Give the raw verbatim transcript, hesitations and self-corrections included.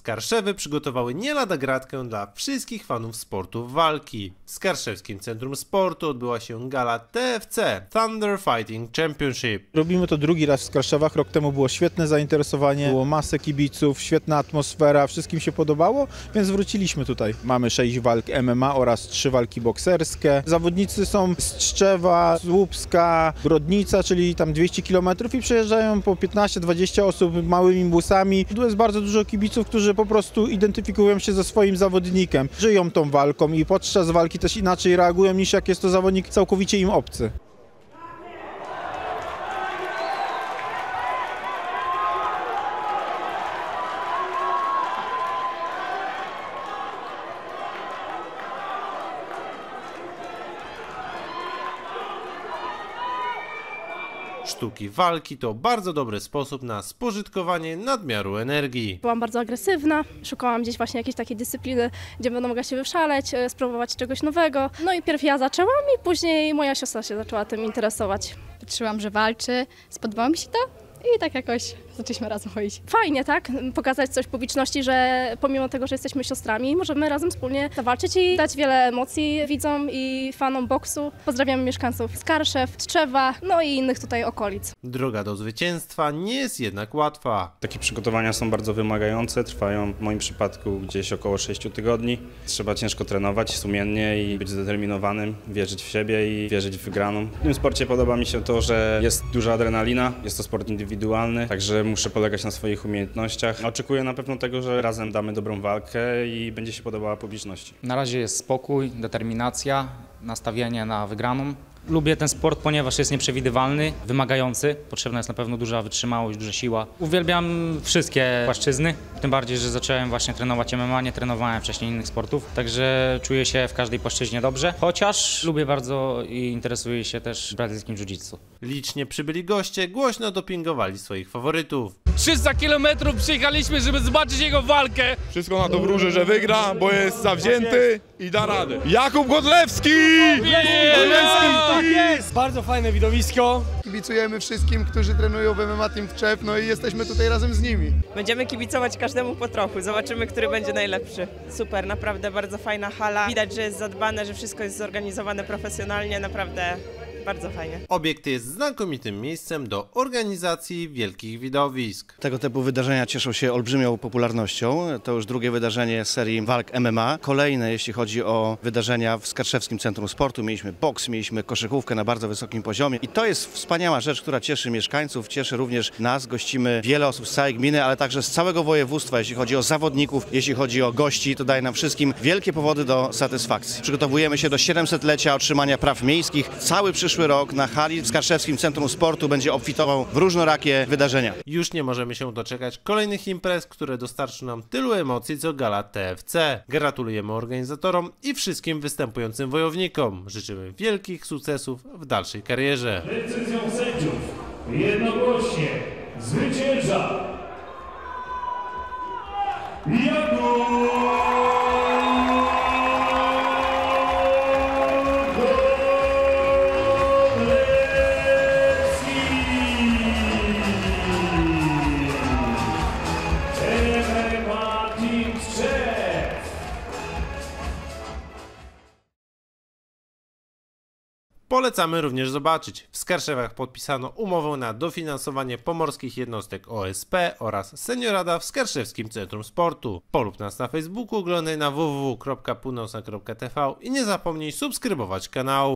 Skarszewy przygotowały nie lada gratkę dla wszystkich fanów sportu walki. W Skarszewskim Centrum Sportu odbyła się gala T F C Thunder Fighting Championship. Robimy to drugi raz w Skarszewach, rok temu było świetne zainteresowanie, było masę kibiców, świetna atmosfera, wszystkim się podobało, więc wróciliśmy tutaj. Mamy sześć walk M M A oraz trzy walki bokserskie. Zawodnicy są z Tczewa, z Łupska, Brodnica, czyli tam dwieście kilometrów i przejeżdżają po piętnaście dwadzieścia osób małymi busami. Tu jest bardzo dużo kibiców, którzy po prostu identyfikują się ze swoim zawodnikiem, żyją tą walką i podczas walki też inaczej reagują niż jak jest to zawodnik całkowicie im obcy. Sztuki walki to bardzo dobry sposób na spożytkowanie nadmiaru energii. Byłam bardzo agresywna, szukałam gdzieś właśnie jakiejś takiej dyscypliny, gdzie będę mogła się wyszaleć, spróbować czegoś nowego. No i pierw ja zaczęłam i później moja siostra się zaczęła tym interesować. Patrzyłam, że walczy, spodobało mi się to i tak jakoś zaczęliśmy razem chodzić. Fajnie, tak? Pokazać coś publiczności, że pomimo tego, że jesteśmy siostrami, możemy razem wspólnie zawalczyć i dać wiele emocji widzom i fanom boksu. Pozdrawiamy mieszkańców Skarszew, Tczewa, no i innych tutaj okolic. Droga do zwycięstwa nie jest jednak łatwa. Takie przygotowania są bardzo wymagające, trwają w moim przypadku gdzieś około sześciu tygodni. Trzeba ciężko trenować sumiennie i być zdeterminowanym, wierzyć w siebie i wierzyć w wygraną. W tym sporcie podoba mi się to, że jest duża adrenalina, jest to sport indywidualny, także muszę polegać na swoich umiejętnościach. Oczekuję na pewno tego, że razem damy dobrą walkę i będzie się podobała publiczności. Na razie jest spokój, determinacja, nastawienie na wygraną. Lubię ten sport, ponieważ jest nieprzewidywalny, wymagający. Potrzebna jest na pewno duża wytrzymałość, duża siła. Uwielbiam wszystkie płaszczyzny, tym bardziej, że zacząłem właśnie trenować M M A, nie trenowałem wcześniej innych sportów. Także czuję się w każdej płaszczyźnie dobrze, chociaż lubię bardzo i interesuję się też brazylijskim jiu-jitsu. Licznie przybyli goście głośno dopingowali swoich faworytów. trzysta kilometrów przyjechaliśmy, żeby zobaczyć jego walkę. Wszystko na to wróży, że wygra, bo jest zawzięty i da radę. Jakub Godlewski! Tak jest! Bardzo fajne widowisko. Kibicujemy wszystkim, którzy trenują w M M A Team Tczew, no i jesteśmy tutaj razem z nimi. Będziemy kibicować każdemu po trochu, zobaczymy, który będzie najlepszy. Super, naprawdę bardzo fajna hala. Widać, że jest zadbane, że wszystko jest zorganizowane profesjonalnie, naprawdę bardzo fajnie. Obiekt jest znakomitym miejscem do organizacji wielkich widowisk. Tego typu wydarzenia cieszą się olbrzymią popularnością. To już drugie wydarzenie serii walk M M A. Kolejne, jeśli chodzi o wydarzenia w Skarszewskim Centrum Sportu. Mieliśmy boks, mieliśmy koszykówkę na bardzo wysokim poziomie. I to jest wspaniała rzecz, która cieszy mieszkańców, cieszy również nas. Gościmy wiele osób z całej gminy, ale także z całego województwa. Jeśli chodzi o zawodników, jeśli chodzi o gości, to daje nam wszystkim wielkie powody do satysfakcji. Przygotowujemy się do siedemsetlecia otrzymania praw miejskich. Cały przyszły rok na hali w Skarszewskim Centrum Sportu będzie obfitował w różnorakie wydarzenia. Już nie możemy się doczekać kolejnych imprez, które dostarczą nam tylu emocji co gala T F C. Gratulujemy organizatorom i wszystkim występującym wojownikom. Życzymy wielkich sukcesów w dalszej karierze. Decyzją sędziów jednogłośnie zwycięża Jakub Polecamy również zobaczyć. W Skarszewach podpisano umowę na dofinansowanie pomorskich jednostek O S P oraz seniorada w Skarszewskim Centrum Sportu. Polub nas na Facebooku, oglądaj na w w w kropka północna kropka t v i nie zapomnij subskrybować kanału.